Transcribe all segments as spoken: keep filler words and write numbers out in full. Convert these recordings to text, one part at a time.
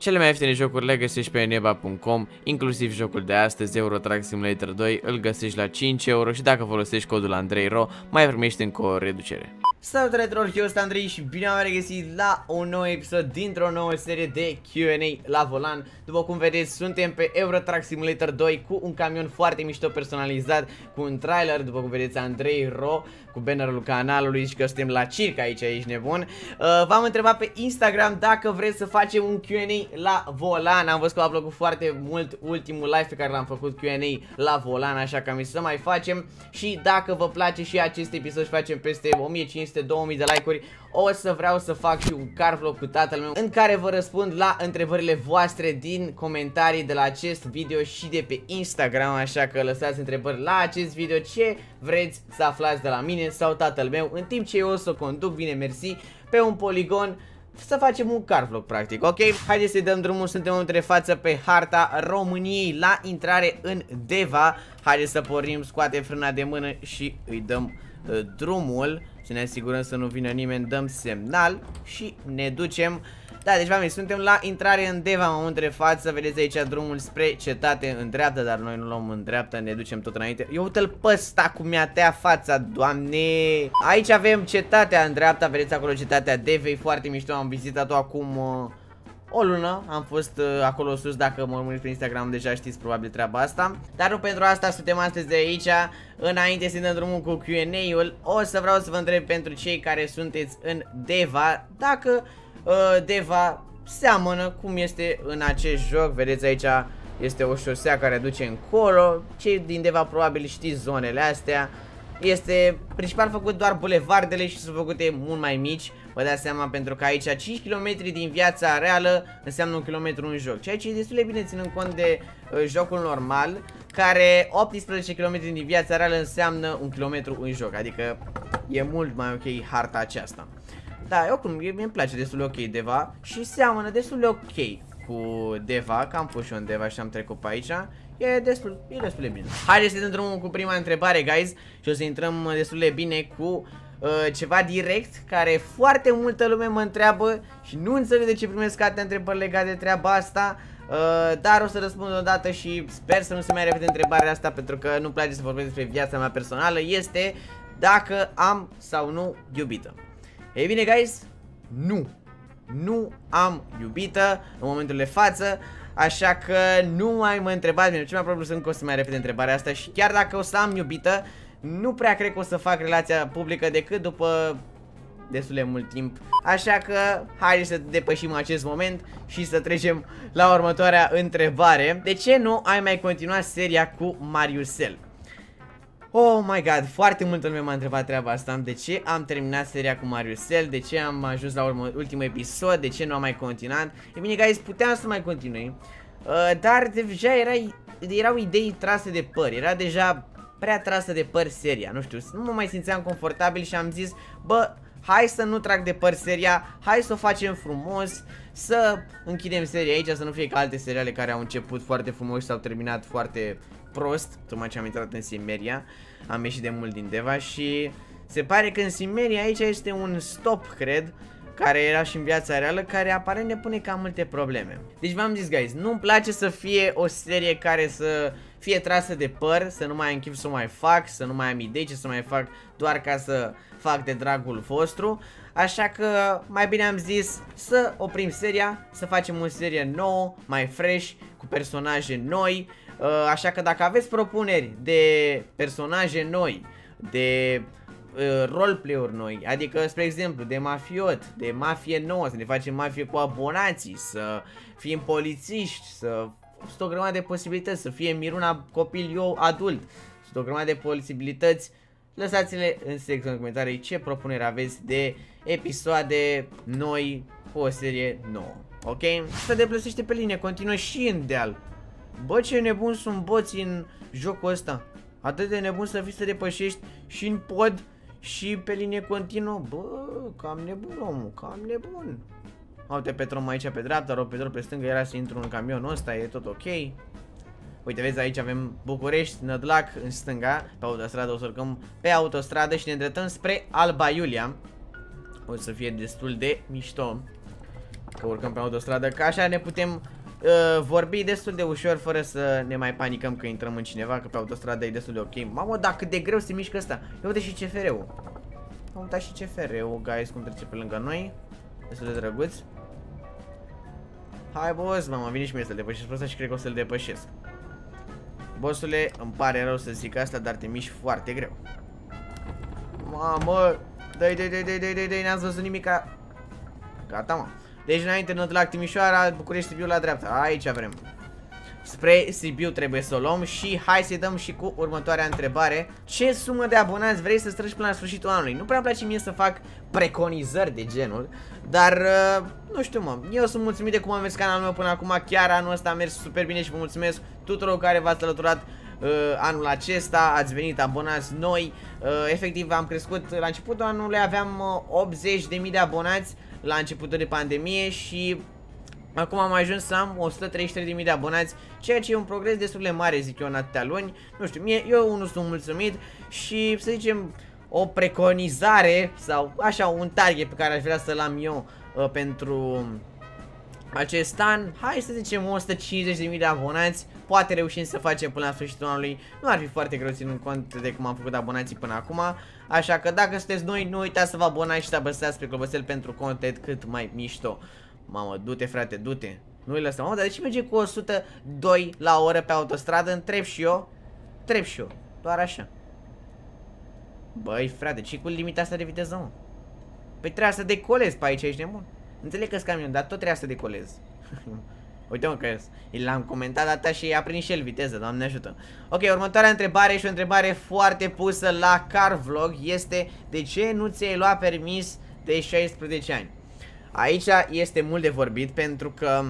Cele mai ieftine jocuri le găsești pe neba punct com, inclusiv jocul de astăzi, Euro Truck Simulator doi, îl găsești la cinci euro și dacă folosești codul AndreiRo, mai primești încă o reducere. Salut retror, eu sunt Andrei și bine am regăsit la un nou episod dintr-o nouă serie de Q and A la volan. După cum vedeți, suntem pe Euro Truck Simulator doi cu un camion foarte mișto personalizat, cu un trailer, după cum vedeți, AndreiRo, cu bannerul canalului și că suntem la circ aici, ești nebun. Uh, V-am întrebat pe Instagram dacă vreți să facem un Q and A la volan. Am văzut că v-a plăcut foarte mult ultimul live pe care l-am făcut Q and A la volan, așa că am zis să mai facem. Și dacă vă place și acest episod și facem peste o mie cinci sute două mii de like-uri, o să vreau să fac și un car vlog cu tatăl meu în care vă răspund la întrebările voastre din comentarii de la acest video și de pe Instagram, așa că lăsați întrebări la acest video ce vreți să aflați de la mine sau tatăl meu, în timp ce eu o să conduc, bine mersi, pe un poligon să facem un car vlog practic, ok? Haideți să-i dăm drumul, suntem între față pe harta României la intrare în Deva. Haideți să pornim, scoate frâna de mână și îi dăm uh, drumul. Să ne asigurăm să nu vină nimeni, dăm semnal și ne ducem. Da, deci v-am zis, suntem la intrare în Deva, am între față, vedeți aici drumul spre cetate în dreapta, dar noi nu luăm în dreapta, ne ducem tot înainte. Eu uite-l pe ăsta cum mi-a tăia fața, doamne! Aici avem cetatea în dreapta, vedeți acolo cetatea Devei, foarte mișto, am vizitat-o acum uh, o lună, am fost uh, acolo sus, dacă mă urmăriți pe Instagram deja știți probabil treaba asta. Dar nu pentru asta suntem astăzi de aici. Înainte să dăm drumul cu Q and A-ul, o să vreau să vă întreb pentru cei care sunteți în Deva, dacă uh, Deva seamănă cum este în acest joc. Vedeți aici este o șosea care duce încolo. Cei din Deva probabil știți zonele astea. Este principal făcut doar bulevardele și sunt făcute mult mai mici. Vă dați seama, pentru că aici cinci kilometri din viața reală înseamnă un kilometru în joc, ceea ce e destul de bine ținând cont de uh, jocul normal, care optsprezece kilometri din viața reală înseamnă un kilometru în joc. Adică e mult mai ok harta aceasta. Da, oricum, mi-mi place destul de ok Deva și seamănă destul de ok cu Deva, că am pus și eu în Deva și am trecut pe aici. E destul, e destul de bine. Haideți să dăm drumul cu prima întrebare, guys, și o să intrăm destul de bine cu uh, ceva direct, care foarte multă lume mă întreabă și nu înțeleg de ce primesc atâtea întrebări legate de treaba asta. Uh, dar o să răspund odată și sper să nu se mai repete întrebarea asta, pentru că nu-mi place să vorbesc despre viața mea personală. Este dacă am sau nu iubită. Ei bine, guys, nu. Nu am iubită în momentul de față. Așa că nu mai mă întrebați, bine, ce mai probabil să încă o să mai repete întrebarea asta. Și chiar dacă o să am iubită, nu prea cred că o să fac relația publică decât după destul de mult timp. Așa că haideți să depășim acest moment și să trecem la următoarea întrebare. De ce nu ai mai continuat seria cu Mariusel? Oh my god, foarte multă lume m-a întrebat treaba asta. De ce am terminat seria cu Mariusel? De ce am ajuns la urmă, ultimul episod? De ce nu am mai continuat? E bine, guys, puteam să mai continui, uh, dar deja era, erau idei trase de păr. Era deja prea trasă de păr seria. Nu știu, nu mă mai simțeam confortabil și am zis, bă, hai să nu trag de păr seria, hai să o facem frumos, să închidem seria aici, să nu fie ca alte seriale care au început foarte frumos și s-au terminat foarte prost. Tocmai ce am intrat în Simeria, am ieșit de mult din Deva și se pare că în Simeria aici este un stop, cred, care era și în viața reală, care aparent ne pune cam multe probleme. Deci v-am zis, guys, nu-mi place să fie o serie care să fie trasă de păr, să nu mai am chef să o mai fac, să nu mai am idei ce să mai fac doar ca să fac de dragul vostru. Așa că mai bine am zis să oprim seria, să facem o serie nouă, mai fresh, cu personaje noi. Așa că dacă aveți propuneri de personaje noi, de uh, roleplay-uri noi, adică, spre exemplu, de mafiot, de mafie nouă, să ne facem mafie cu abonații, să fim polițiști, să sunt o grămadă de posibilități, să fie Miruna copil, eu adult, sunt o grămadă de posibilități. Lăsați-le în secția de comentarii ce propuneri aveți de episoade noi cu o serie nouă, ok? Se deplăsește pe linie, continuă și în deal. Bă, ce nebun sunt boții în jocul ăsta. Atât de nebun să fii să depășești și în pod și pe linie continuă. Bă, cam nebun, omul, cam nebun. Uite Petrom aici pe dreapta, rog Petrom pe stângă, era să intru în camionul ăsta, e tot ok. Uite, vezi, aici avem București, Nădlac în stânga, pe autostradă, o să urcăm pe autostradă și ne îndreptăm spre Alba Iulia. O să fie destul de mișto. că urcăm pe autostradă, că așa ne putem uh, vorbi destul de ușor fără să ne mai panicăm că intrăm în cineva, că pe autostradă e destul de ok. Mamă, dar cât de greu se mișcă ăsta. Ia uite și C F R-ul. Am uitat și C F R-ul, guys, cum trece pe lângă noi. Destul de drăguț. Hai, boss, mă, vine și mie să-l depășesc pe ăsta și cred că o să-l depășesc. Bossule, îmi pare rău să zic asta, dar te miști foarte greu. Mamă, dai, dai, dai, dai, dai, dai, dai, n-ați văzut nimica. Gata, mă. Deci înainte Nădlac Timișoara, București Sibiu la dreapta. Aici vrem. Spre Sibiu trebuie să o luăm și hai să-i dăm și cu următoarea întrebare. Ce sumă de abonați vrei să strângi până la sfârșitul anului? Nu prea îmi place mie să fac preconizări de genul, dar uh, nu știu, mă, eu sunt mulțumit de cum am mers canalul meu până acum. Chiar anul ăsta a mers super bine și vă mulțumesc tuturor care v-ați alăturat uh, anul acesta, ați venit abonați noi. uh, Efectiv am crescut, la începutul anului aveam uh, optzeci de mii de abonați la începutul de pandemie și acum am ajuns să am o sută treizeci și trei de mii de abonați, ceea ce e un progres destul de mare, zic eu, în atâtea luni. Nu știu, mie, eu nu sunt mulțumit și, să zicem, o preconizare sau așa un target pe care aș vrea să-l am eu uh, pentru acest an. Hai să zicem o sută cincizeci de mii de abonați. Poate reușim să facem până la sfârșitul anului. Nu ar fi foarte greu ținând cont de cum am făcut abonații până acum. Așa că dacă sunteți noi, nu uitați să vă abonați și să apăsați pe clopoțel pentru content cât mai mișto. Mamă, du-te, frate, du-te. Nu-i lăsa. Mamă, dar de ce merge cu o sută doi la oră pe autostradă? Întreb și eu. Întreb și eu. Doar așa. Băi, frate, ce cu limita asta de viteză, mă? Păi trebuia să decolez pe aici, ești nebun? Înțeleg că-s camion, dar tot trebuia să decolez. Uite, mă, că l-am comentat data și a prins și el viteză, Doamne ajută. Ok, următoarea întrebare și o întrebare foarte pusă la Car Vlog este: de ce nu ți-ai luat permis de șaisprezece ani? Aici este mult de vorbit pentru că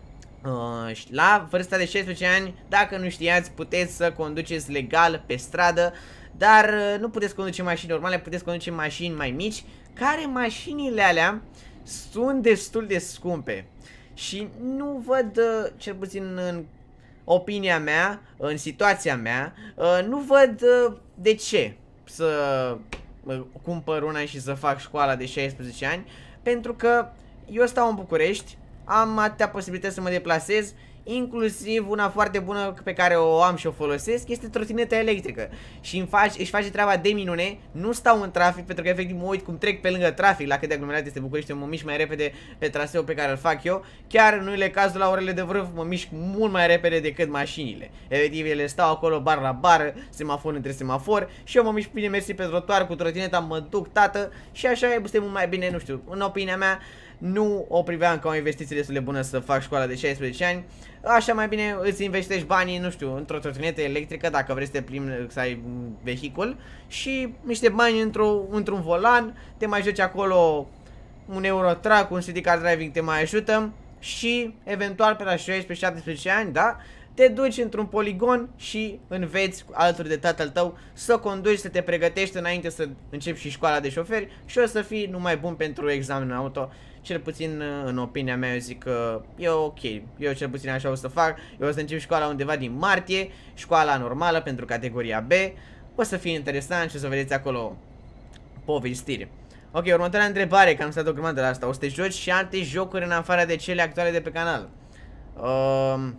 uh, la vârsta de șaisprezece ani, dacă nu știați, puteți să conduceți legal pe stradă, dar uh, nu puteți conduce mașini normale, puteți conduce mașini mai mici, care mașinile alea sunt destul de scumpe. Și nu văd, uh, cel puțin în opinia mea, în situația mea, uh, nu văd uh, de ce să uh, cumpăr una și să fac școala de șaisprezece ani. Pentru că eu stau în București, am atâtea posibilități să mă deplasez, inclusiv una foarte bună pe care o am și o folosesc este trotineta electrică. Și îmi face, își face treaba de minune, nu stau în trafic pentru că efectiv mă uit cum trec pe lângă trafic, la cât de aglomerat este București, mă mișc mai repede pe traseul pe care îl fac eu. Chiar în unele cazuri la orele de vârf mă mișc mult mai repede decât mașinile. Efectiv ele stau acolo bar la bar, semafor între semafor și eu mă mișc bine mersi pe trotuar cu trotineta, mă duc, tată, și așa este mult mai bine, nu știu, în opinia mea. Nu o priveam ca o investiție destul de bună să fac școala de șaisprezece ani. Așa mai bine îți investești banii, nu știu, într-o trotinetă electrică dacă vrei să te plimbi, să ai un vehicul, și niște bani într-un într volan, te mai joci acolo un Eurotrack, un City Car Driving te mai ajută și eventual pe la șaisprezece șaptesprezece ani, da, te duci într-un poligon și înveți alături de tatăl tău să conduci, să te pregătești înainte să începi și școala de șoferi și o să fii numai bun pentru examenul auto. Cel puțin în opinia mea eu zic că e ok, eu cel puțin așa o să fac. Eu o să încep școala undeva din martie, școala normală pentru categoria B. O să fie interesant și o să vedeți acolo povestiri. Ok, următoarea întrebare, că am stat o grămadă la asta: o să te joci și alte jocuri în afară de cele actuale de pe canal? Uh...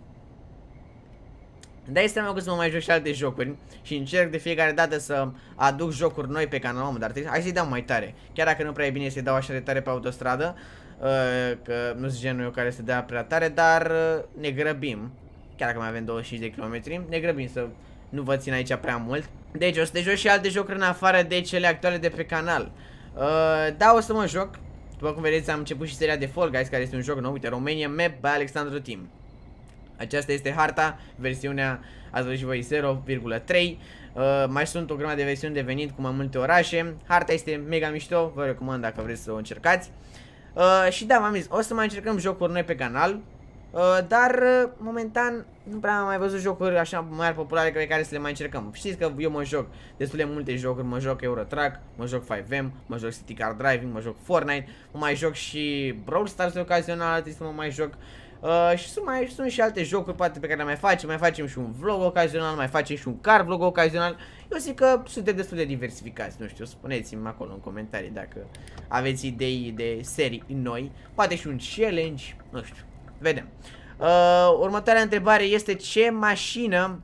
Dai seama că să mă mai joc și alte jocuri și încerc de fiecare dată să aduc jocuri noi pe canal, dar hai să-i dau mai tare. Chiar dacă nu prea e bine să-i dau așa de tare pe autostradă, uh, că nu sunt genul eu care să dea prea tare, dar uh, ne grăbim. Chiar dacă mai avem douăzeci și cinci de kilometri, ne grăbim să nu vă țin aici prea mult. Deci o să te joci și alte jocuri în afară de cele actuale de pe canal. uh, Da, o să mă joc. După cum vedeți, am început și seria de Fall Guys, care este un joc nou. Uite, Romania Map by Alexandru Team. Aceasta este harta, versiunea, ați văzut și voi, zero virgulă trei. uh, Mai sunt o grămadă de versiuni de venit cu mai multe orașe. Harta este mega mișto, vă recomand dacă vreți să o încercați. uh, Și da, v-am zis, o să mai încercăm jocuri noi pe canal. uh, Dar, uh, momentan, nu prea am mai văzut jocuri așa mari populare pe care să le mai încercăm. Știți că eu mă joc destul de multe jocuri. Mă joc Eurotrack, mă joc cinci M, mă joc City Car Driving, mă joc Fortnite, mă mai joc și Brawl Stars ocazional, trebuie să mă mai joc. Uh, și sunt, mai, sunt și alte jocuri poate pe care le mai facem. Mai facem și un vlog ocazional, mai facem și un car vlog ocazional. Eu zic că suntem destul de diversificați. Nu știu, spuneți-mi acolo în comentarii dacă aveți idei de serii noi. Poate și un challenge, nu știu, vedem. uh, Următoarea întrebare este: ce mașină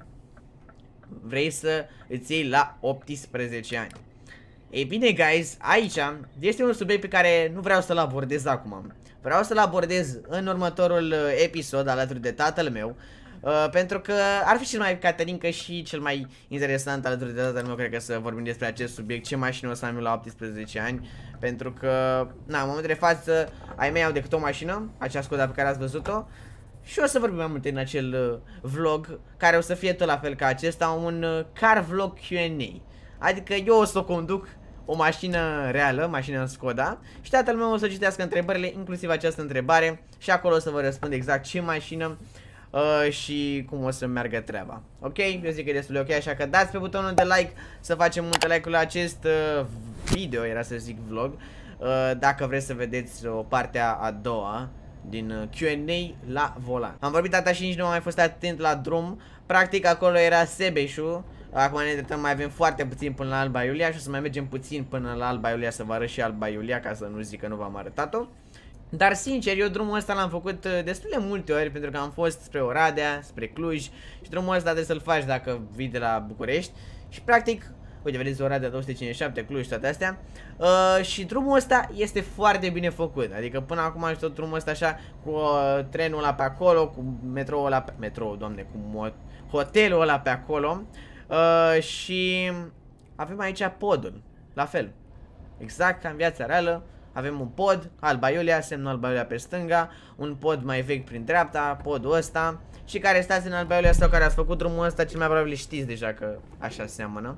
vrei să îți iei la optsprezece ani? Ei bine, guys, aici este un subiect pe care nu vreau să-l abordez acum. Vreau să-l abordez în următorul episod alături de tatăl meu, uh, pentru că ar fi cel mai caterincă și cel mai interesant alături de tatăl meu, cred că, să vorbim despre acest subiect: ce mașină o să am eu la optsprezece ani. Pentru că, na, în momentul de față, ai mei au decât o mașină, acea Skoda pe care ați văzut-o. Și o să vorbim mai multe în acel uh, vlog, care o să fie tot la fel ca acesta, un uh, car vlog Q and A. Adică eu o să o conduc, o mașină reală, mașina Skoda, și tatăl meu o să citească întrebările, inclusiv această întrebare, și acolo o să vă răspund exact ce mașină uh, și cum o să meargă treaba. Ok? Eu zic că e destul de ok, așa că dați pe butonul de like să facem multe like-uri la acest uh, video, era să zic vlog, uh, dacă vreți să vedeți o parte a doua din Q and A la volan. Am vorbit tata și nici nu am mai fost atent la drum. Practic acolo era Sebeșu. Acum ne dreptăm, mai avem foarte puțin până la Alba Iulia și o să mai mergem puțin până la Alba Iulia să vă arăt și Alba Iulia, ca să nu zic că nu v-am arătat-o. Dar sincer, eu drumul ăsta l-am făcut destul de multe ori, pentru că am fost spre Oradea, spre Cluj, și drumul ăsta trebuie să-l faci dacă vii de la București. Și practic, uite, vedeți Oradea două sute cincizeci și șapte, Cluj, toate astea. uh, Și drumul ăsta este foarte bine făcut. Adică până acum am tot drumul ăsta așa, cu uh, trenul ăla pe acolo, cu metroul ăla pe... Metrou, doamne, cu hotelul ăla pe acolo. Uh, și avem aici podul, la fel, exact ca în viața reală. Avem un pod, Alba Iulia, semnul Alba Iulia pe stânga, un pod mai vechi prin dreapta, podul ăsta. Și care stați în Alba Iulia sau care ați făcut drumul ăsta, cel mai probabil știți deja că așa seamănă.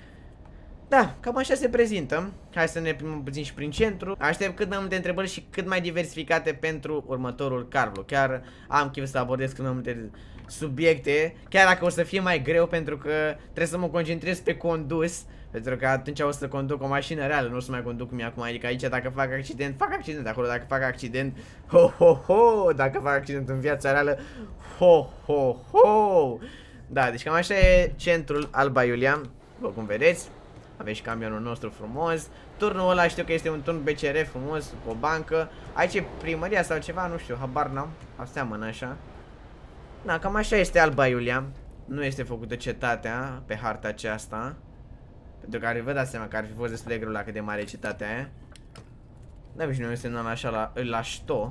Da, cam așa se prezintă. Hai să ne plimbăm puțin și prin centru. Aștept cât mai multe întrebări și cât mai diversificate pentru următorul car vlog. Chiar am chef să abordez cât mai multe subiecte, chiar dacă o să fie mai greu, pentru că trebuie să mă concentrez pe condus. Pentru că atunci o să conduc o mașină reală, nu o să mai conduc cum e acum. Adică aici dacă fac accident, fac accident. Acolo dacă fac accident, ho ho ho. Dacă fac accident în viața reală, ho ho ho. Da, deci cam așa e centrul Alba Iulia, după cum vedeți. Avem și camionul nostru frumos. Turnul ăla știu că este un turn B C R frumos, cu o bancă. Aici e primăria sau ceva, nu știu, habar n-am. Aseamănă așa. Da, cam așa este Alba Iulia. Nu este făcută cetatea pe harta aceasta, pentru care vă dați seama că ar fi fost destul de greu la cât de mare e cetatea aia. Da, și noi semnăm așa la, la șto.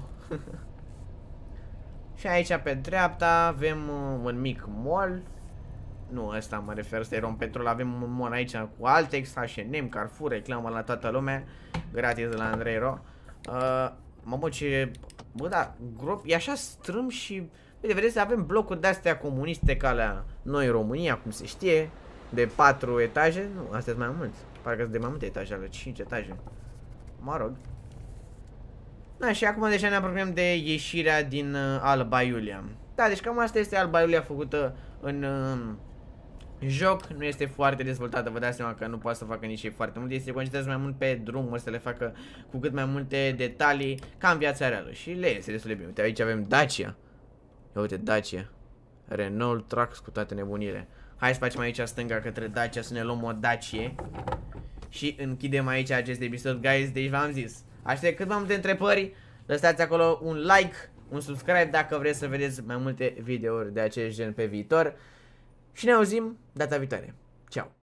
Și aici pe dreapta avem uh, un mic mall. Nu, ăsta mă refer, ăsta e Rompetrol. Avem un mall aici cu Altex, H and M, Carrefour, reclamă la toată lumea, gratis de la Andrei Ro. uh, Mamă, ce... Bă, da, grob, e așa strâm și... Uite, vedeți, avem blocuri de-astea comuniste ca la noi în România, cum se știe, de patru etaje. Nu, astea sunt mai mulți. Parcă sunt de mai multe etaje, ale cinci etaje. Mă rog. Da, și acum deja ne apropiem de ieșirea din uh, Alba Iulia. Da, deci cam asta este Alba Iulia făcută în uh, joc. Nu este foarte dezvoltată, vă dați seama că nu poate să facă nici foarte mult. Este concentrează mai mult pe drumuri, să le facă cu cât mai multe detalii, ca în viața reală. Și le este destul de bine. Uite, aici avem Dacia. Ia uite, Dacia. Renault Trax cu toate nebunile. Hai să facem aici stânga către Dacia, să ne luăm o Dacie. Și închidem aici acest episod, guys. Deci v-am zis, aștept cât mai multe întrebări. Lăsați acolo un like, un subscribe dacă vreți să vedeți mai multe videouri de acest gen pe viitor. Și ne auzim data viitoare. Ciao.